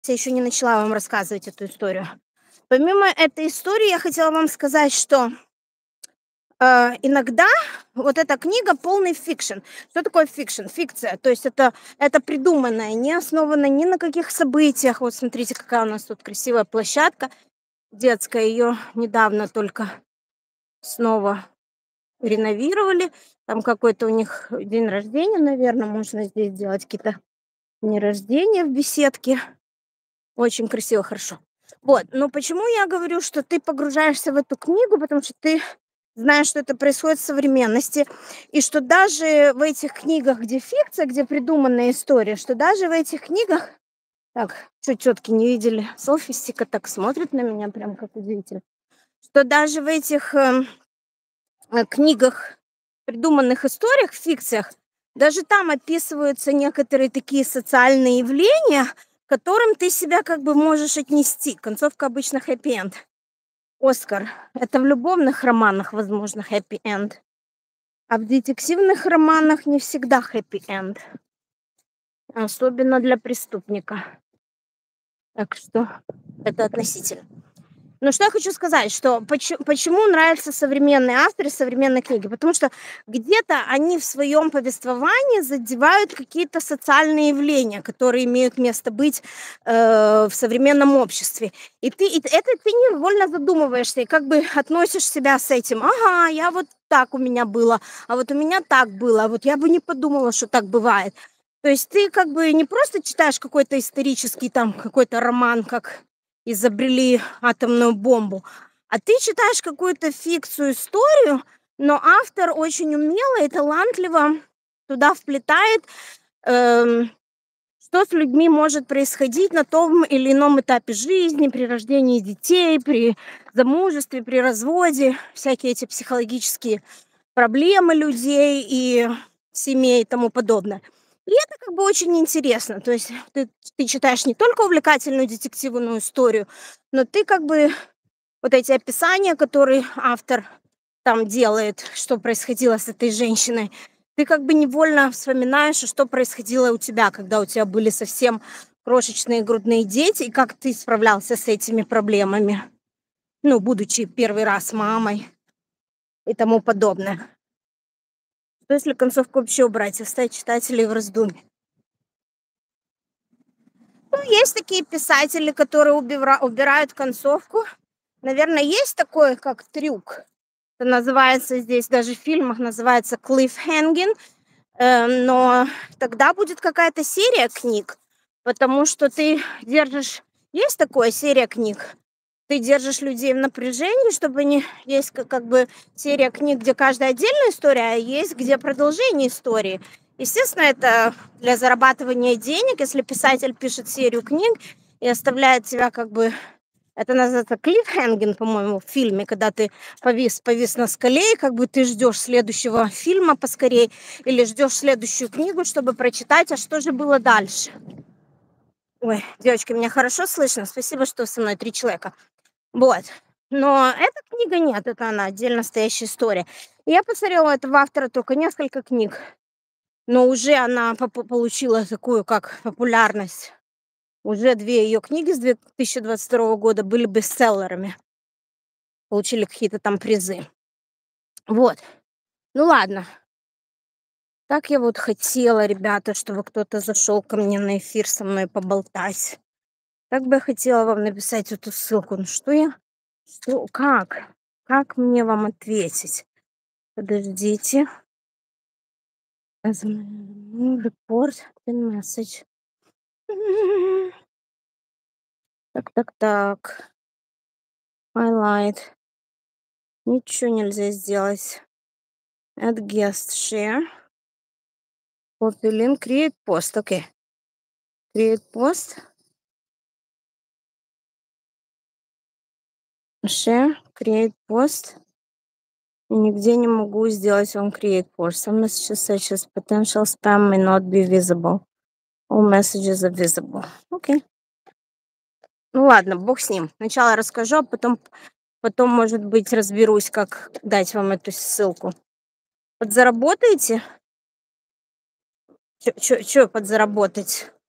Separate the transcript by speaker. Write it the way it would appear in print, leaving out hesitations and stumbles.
Speaker 1: Я еще не начала вам рассказывать эту историю. Помимо этой истории, я хотела вам сказать, что иногда вот эта книга полный фикшн. Что такое фикшн? Фикция. То есть это придуманное, не основано ни на каких событиях. Вот смотрите, какая у нас тут красивая площадка детская. Ее недавно только снова реновировали. Там какой-то у них день рождения, наверное. Можно здесь делать какие-то дни рождения в беседке. Очень красиво, хорошо. Вот, но почему я говорю, что ты погружаешься в эту книгу, потому что ты знаешь, что это происходит в современности, и что даже в этих книгах, где фикция, где придуманная история, что даже в этих книгах... Так, что тетки не видели? Софистика так смотрит на меня, прям как удивительно. Что даже в этих книгах, придуманных историях, фикциях, даже там описываются некоторые такие социальные явления, к которым ты себя как бы можешь отнести. Концовка обычно хэппи-энд. Оскар. Это в любовных романах, возможно, хэппи-энд. А в детективных романах не всегда хэппи-энд. Особенно для преступника. Так что это относительно. Но что я хочу сказать, что почему нравятся современные авторы, современные книги? Потому что где-то они в своем повествовании задевают какие-то социальные явления, которые имеют место быть в современном обществе. И это ты невольно задумываешься, и как бы относишь себя с этим. Ага, я вот так у меня было, а вот у меня так было, а вот я бы не подумала, что так бывает. То есть ты как бы не просто читаешь какой-то исторический там какой-то роман, как изобрели атомную бомбу, а ты читаешь какую-то фикцию, историю, но автор очень умело и талантливо туда вплетает, что с людьми может происходить на том или ином этапе жизни, при рождении детей, при замужестве, при разводе, всякие эти психологические проблемы людей и семей и тому подобное. И это как бы очень интересно. То есть ты читаешь не только увлекательную детективную историю, но ты как бы вот эти описания, которые автор там делает, что происходило с этой женщиной, ты как бы невольно вспоминаешь, что происходило у тебя, когда у тебя были совсем крошечные грудные дети, и как ты справлялся с этими проблемами, ну, будучи первый раз мамой и тому подобное. Что если концовку вообще убрать, оставить читателей в раздумье? Ну, есть такие писатели, которые убирают концовку. Наверное, есть такой, как трюк. Это называется здесь, даже в фильмах называется cliffhanging. Но тогда будет какая-то серия книг, потому что ты держишь... Есть такая серия книг? Ты держишь людей в напряжении, чтобы не... Есть как бы серия книг, где каждая отдельная история, а есть где продолжение истории. Естественно, это для зарабатывания денег, если писатель пишет серию книг и оставляет тебя как бы... Это называется клиффхенгинг, по-моему, в фильме, когда ты повис на скале, и как бы ты ждешь следующего фильма поскорее или ждешь следующую книгу, чтобы прочитать, а что же было дальше. Ой, девочки, меня хорошо слышно? Спасибо, что со мной 3 человека. Вот. Но эта книга нет, это она, отдельно стоящая история. Я посмотрела этого автора только несколько книг, но уже она получила такую, как популярность. Уже 2 ее книги с 2022 года были бестселлерами. Получили какие-то там призы. Вот. Ну ладно. Так я вот хотела, ребята, чтобы кто-то зашел ко мне на эфир со мной поболтать. Так бы я хотела вам написать эту ссылку. Ну что я... Что? Как? Как мне вам ответить? Подождите. Report and message. Так. Highlight. Ничего нельзя сделать. Add guest share. Copy link. Create post. Окей. Create post. Share. Create post. И нигде не могу сделать вам create post. Some messages such as potential spam may not be visible. All messages are visible. Окей. Ну ладно, бог с ним. Сначала расскажу, а потом, может быть, разберусь, как дать вам эту ссылку. Подзаработаете? Чё подзаработать?